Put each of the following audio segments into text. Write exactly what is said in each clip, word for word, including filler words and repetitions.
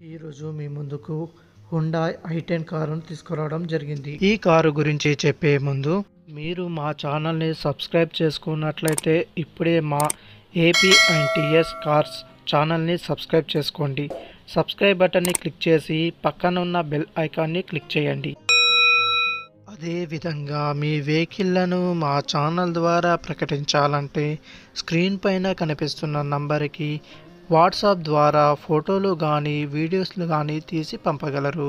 ఈరోజు మీ ముందుకు Hyundai I ten కారును తీసుకురావడం జరిగింది. ఈ కారు గురించి చెప్పే ముందు మీరు మా ఛానల్ని సబ్స్క్రైబ్ చేసుకున్నట్లయితే ఇప్పుడే మా ఏపీ అండ్ టీఎస్ కార్స్ ఛానల్ని సబ్స్క్రైబ్ చేసుకోండి. సబ్స్క్రైబ్ బటన్ని క్లిక్ చేసి పక్కన ఉన్న బెల్ ఐకాన్ని క్లిక్ చేయండి. అదేవిధంగా మీ వెహికల్లను మా ఛానల్ ద్వారా ప్రకటించాలంటే స్క్రీన్ పైన కనిపిస్తున్న నంబర్కి వాట్సాప్ ద్వారా ఫోటోలు కానీ వీడియోస్లు కానీ తీసి పంపగలరు.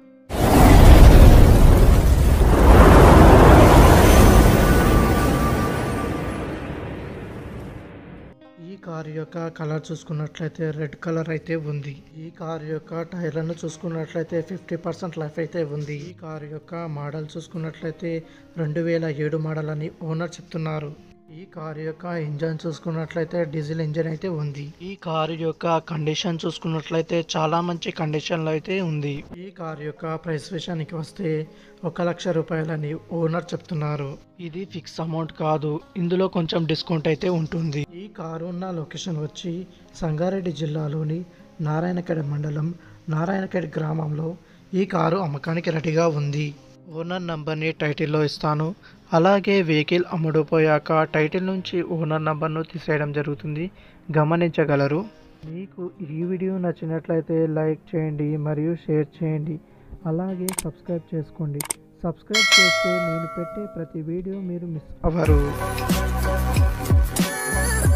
ఈ కారు యొక్క కలర్ చూసుకున్నట్లయితే రెడ్ కలర్ అయితే ఉంది. ఈ కారు యొక్క టైర్లను చూసుకున్నట్లయితే ఫిఫ్టీ పర్సెంట్ లైఫ్ అయితే ఉంది. ఈ కారు యొక్క మోడల్ చూసుకున్నట్లయితే రెండు వేల ఏడు మోడల్ అని ఓనర్ చెప్తున్నారు. ఈ కారు యొక్క ఇంజన్ చూసుకున్నట్లయితే డీజిల్ ఇంజన్ అయితే ఉంది. ఈ కారు యొక్క కండిషన్ చూసుకున్నట్లయితే చాలా మంచి కండిషన్లో అయితే ఉంది. ఈ కారు యొక్క ప్రైస్ విషయానికి వస్తే ఒక లక్ష రూపాయలని ఓనర్ చెప్తున్నారు. ఇది ఫిక్స్ అమౌంట్ కాదు, ఇందులో కొంచెం డిస్కౌంట్ అయితే ఉంటుంది. ఈ కారు ఉన్న లొకేషన్ వచ్చి సంగారెడ్డి జిల్లాలోని నారాయణఖేడ్ మండలం నారాయణఖేడ్ గ్రామంలో ఈ కారు అమ్మకానికి రెడీగా ఉంది. ఓనర్ నంబర్ని టైటిల్లో ఇస్తాను. అలాగే వెహికల్ అమ్ముడుపోయాక టైటిల్ నుంచి ఓనర్ నంబర్ను తీసేయడం జరుగుతుంది, గమనించగలరు. మీకు ఈ వీడియో నచ్చినట్లయితే లైక్ చేయండి మరియు షేర్ చేయండి. అలాగే సబ్స్క్రైబ్ చేసుకోండి. సబ్స్క్రైబ్ చేస్తే నేను పెట్టే ప్రతి వీడియో మీరు మిస్ అవ్వరు.